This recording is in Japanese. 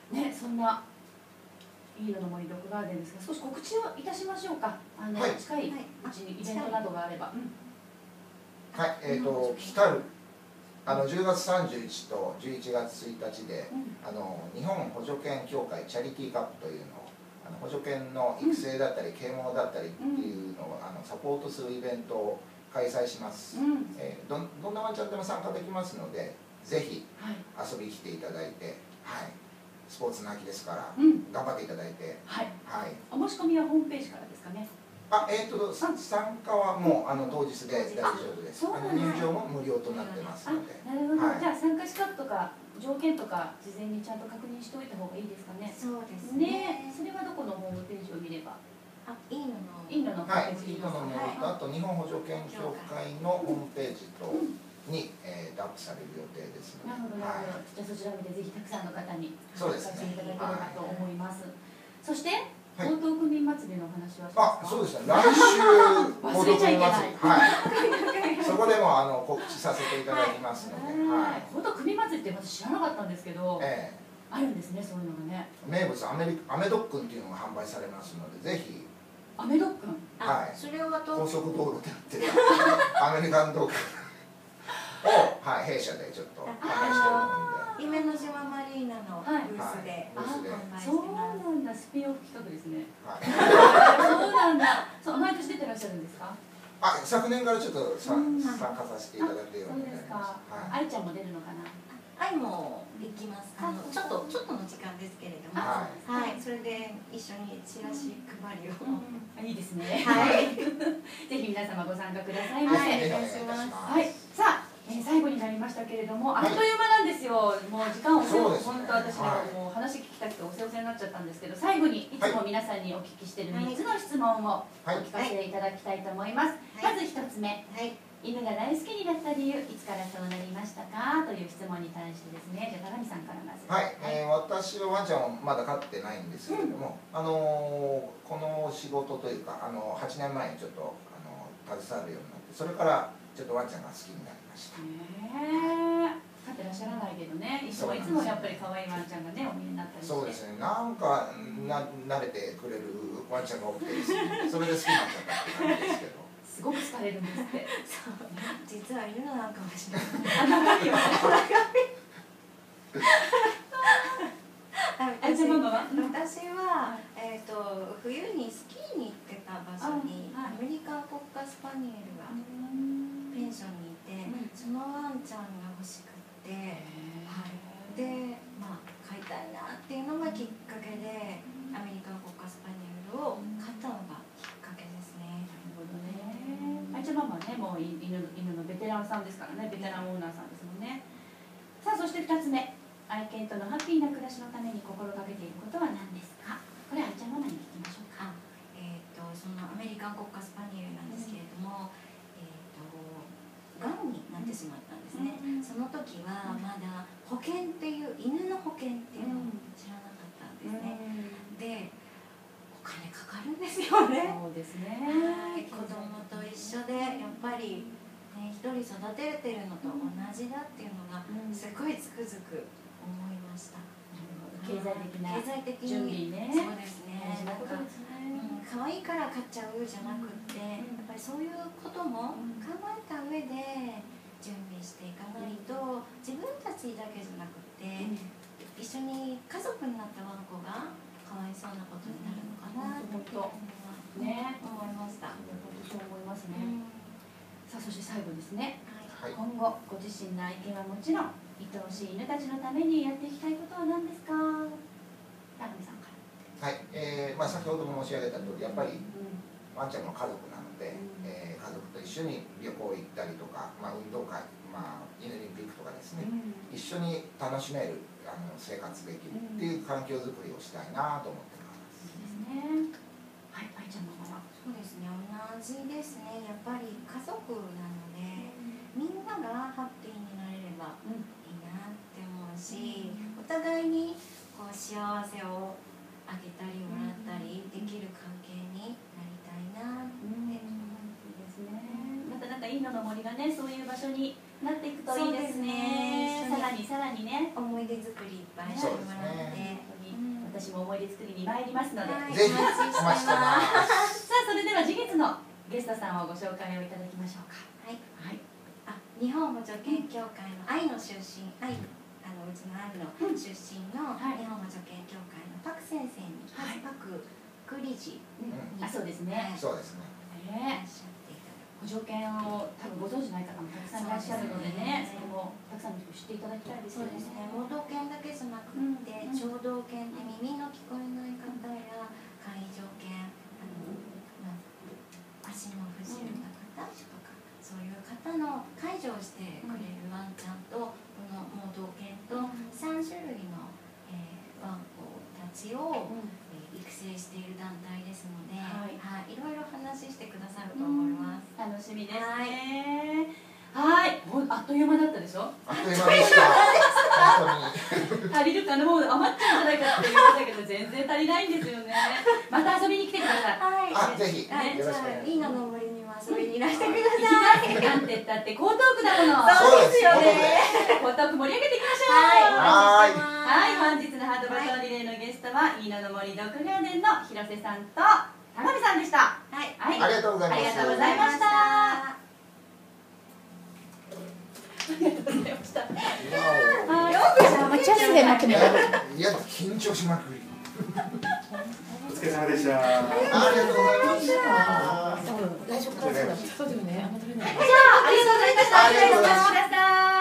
ね、そんないいの森ドッグガーデンですが、少し告知をいたしましょうか。近いうちにイベントなどがあれば。 はい、来たる10月31日と11月1日で、日本補助犬協会チャリティーカップというのを補助犬の育成だったり啓蒙だったりっていうのをサポートするイベントを開催します。どんなワンちゃんでも参加できますので、ぜひ遊びに来ていただいて、はい、スポーツの秋ですから頑張っていただいて、はい、 お申し込みはホームページからですかね。 参加はもう当日で大丈夫です。入場も無料となってますので。 なるほど。じゃあ参加資格とか条件とか事前にちゃんと確認しておいた方がいいですかね。 そうですね。 それはどこのホームページを見れば。 いいののはい、いいののあと日本補助犬協会のホームページとにアップされる予定ですので。 なるほどなるほど。じゃあそちら見てぜひたくさんの方にそうですね。 いただければと思います。そして江東区民祭りの話はそうですね。来週忘れちゃいけない。 はい。そこでも告知させていただきますので。はい。 江東区民祭りって私知らなかったんですけど、あるんですね、そういうのがね。 名物アメドックンっていうのが販売されますので、ぜひ。 アメドックン。 はい。それは高速道路でやってるアメリカンドッグを弊社でちょっと販売してるので。 夢の島マリーナのブースで販売してます。 そうなんだ、スピンオフ企画ですね。そうなんだ。毎年出てらっしゃるんですか？ 昨年からちょっと参加させていただくようになりました。 愛ちゃんも出るのかな？ 愛も行きます。ちょっとの時間ですけれども、はい、それで一緒にチラシ配りを。 いいですね。 はい。 ぜひ皆様ご参加くださいませ。 お願いします。 はい。さあ。最後になりましたけれども、あっという間なんですよ。もう時間を本当私がもう話聞きたくておせおせになっちゃったんですけど、最後にいつも皆さんにお聞きしている3つの質問をお聞かせいただきたいと思います。まず1つ目、犬が大好きになった理由、いつからそうなりましたかという質問に対してですね、じゃあ鏡さんからまず。 はい、私はワンちゃんはまだ飼ってないんですけれども、この仕事というか8年前にちょっと携わるようになって、それからちょっとワンちゃんが好きになりました。 飼ってらっしゃらないけどね、いつもやっぱり可愛いワンちゃんがねお見えになったりして。 そうですね。なんか慣れてくれるワンちゃんが多くて、それで好きになっちゃったって感じですけど。 すごく好かれるんですって。 実は犬なんかもしれない。私は冬にスキーに行ってた場所にアメリカンコッカスパニエルがペンションにいて、そのワンちゃんが欲しくって、で飼いたいなっていうのがきっかけでアメリカンコッカスパニエルを飼ったのがきっかけですね。 なるほどね。愛ちゃんママはね、もう犬のベテランさんですからね、ベテランオーナーさんですもんね。さあ、そして2つ目、愛犬とのハッピーな暮らしのために心がけていることは何ですか？これ愛ちゃんママに聞きましょうか。 そのアメリカンコッカスパニエルなんですけれども、がんになってしまったんですね。その時はまだ保険っていう犬の保険っていうのを知らなかったんですね。で、お金かかるんですよね。 そうですね。 子供と一緒でやっぱりね、一人育ててるのと同じだっていうのがすごいつくづく思いました。 経済的な準備ね。 そうですね。可愛いから買っちゃうじゃなくって、やっぱりそういうことも考えた上で準備していかないと、自分たちだけじゃなくって一緒に家族になったワンコがかわいそうなことになるのかなっていうのはね、思いました。 そう思いますね。さあ、そして最後ですね。今後ご自身の愛犬はもちろん愛おしい犬たちのためにやっていきたいことは何ですか？長見さんから。 はい、先ほども申し上げた通り、やっぱりワンちゃんの家族なので、家族と一緒に旅行行ったりとか、運動会、犬に行くとかですね、一緒に楽しめる生活できるっていう環境づくりをしたいなと思ってます。 いいですね。はい、愛ちゃんのママ。 そうですね、同じですね。やっぱり家族なので、みんながハッピーになれればいいなって思うし、お互いにこう幸せをあげたりもらったりできる関係になりたいなって思ってですね。またなんかいいのの森がね、そういう場所になっていくといいですね。さらにね、 思い出作りいっぱいしてもらって、 い出作りに参りますので、 ぜひお待ちしてます。 さあそれでは次月のゲストさんをご紹介をいただきましょうか。 はい、 はい、 日本補助犬協会の愛の出身、うちの愛の出身の日本補助犬協会のパク先生に、パク副理事に、 そうですね。 そうですね。 補助犬を多分ご存知ない方もたくさんいらっしゃるのでね、それもたくさんの人知っていただきたいですよね。 盲導犬だけじゃなくて、聴導犬で耳の聞こえない方や介助犬、足の不自由な方とか、そういう方の介助をしてくれるワンちゃんと、この盲導犬と3種類のワンコたちを育成している団体ですので、いろいろ話してくださると思います。 楽しみですね。はい、あっという間だったでしょ。 あっという間でした。 足りるかな、もう余っちゃうんじゃないかって言ってたけど、全然足りないんですよね。また遊びに来てください。 あ、ぜひ。よろしくお願いします。 いいのの森にも遊びにいらしてください。 なんて言ったって江東区だもの。 そうですよね。 江東区盛り上げていきましょう。 はい。 はい、本日のハートバトンリレーのゲストは、いいのの森ドッグガーデンの広瀬さんと田辺さんでした。 はい、 ありがとうございます。 ありがとうございました。ありがとうございました。 よくしゃべっちゃうね。 いや、緊張しまくり。 お疲れ様でした。 ありがとうございました。 大丈夫か。そうだよね。あんま取れない。 じゃあ、ありがとうございました。ありがとうございました。